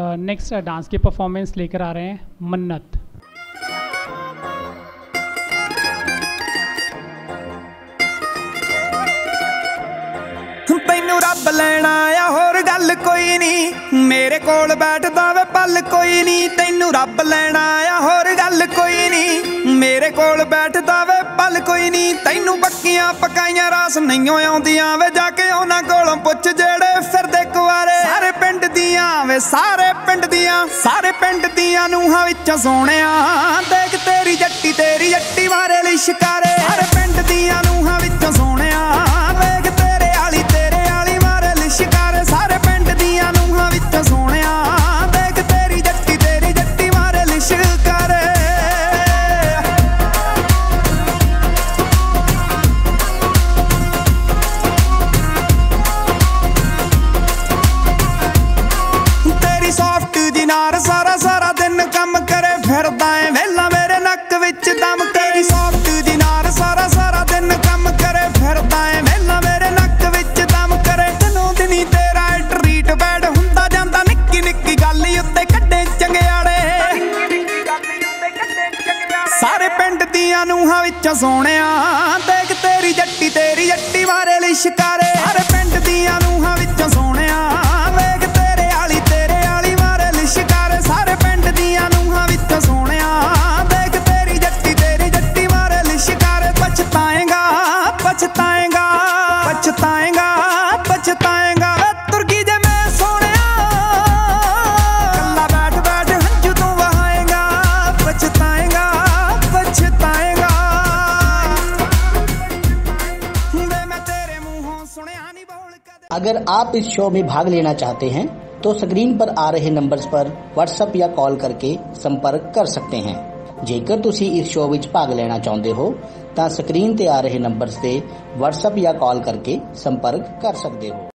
Next dance की performance लेकर आ रहे हैं मन्नत। तैनू रब लैना आ होर गल कोई नहीं, मेरे कोल बैठदा वे पल कोई नहीं। तैनू रब लैना आ होर गल कोई नहीं, मेरे कोल बैठदा वे पल कोई नहीं। तैनू पक्कियां पकाइयां रास नहीं आउंदियां वे, जाके उन्हां कोलों पुछ जेड़े फिरदे कुआरे। सारे पिंड दियां वे सारे पिंड दियां नूहां विचों सोहणिया, देख तेरी जट्टी मारे लिशकारे। सारे पिंड दियां नूहां विचों सोहणिया, देख तेरे आली मारे लिशकारे। सारे पिंड दियां नूहां विचों सोहणिया, देख तेरी जट्टी मारे लिशकारे। तेरी सॉफ्ट जी नार सारा दिन कम करे, फिरदा ऐ वेला मेरे नक विच दम। तेरी सॉफ्ट जी नार सारा दिन कम करे, फिरदा ऐ वेला मेरे नक विच दम करे। दिनों दिनी तेरा ट्रीट बैड हुंदा जांदा, निक्की निक्की गल उत्ते कड्डे चंगियाड़े। सारे पिंड दियां नूहां विचों सोहणिया, देख तेरी जट्टी मारे लिशकारे। सारे पिंड दियां नूहां विचों सोहणिया, देख तेरे आली मारे लिशकारे। सारे पिंड दियां नूहां विचों सोहणिया, देख तेरी जट्टी मारे लिशकारे। पछताएगा तुर्की जे मैं सोहणिया, कल्ला बैठ हंझू तू वहाएगा। पछताएगा मैं तेरे मुंहों सुनिया नहीं बोल कदे। अगर आप इस शो में भाग लेना चाहते हैं तो स्क्रीन पर आ रहे नंबर्स पर व्हाट्सएप या कॉल करके संपर्क कर सकते हैं। जेकर तुसी इस शो विच भाग लेना चाਹੁੰਦੇ हो ਤਾਂ ਸਕਰੀਨ ਤੇ ਆ ਰਹੇ ਨੰਬਰਸ ਤੇ WhatsApp ਜਾਂ ਕਾਲ ਕਰਕੇ ਸੰਪਰਕ ਕਰ ਸਕਦੇ ਹੋ।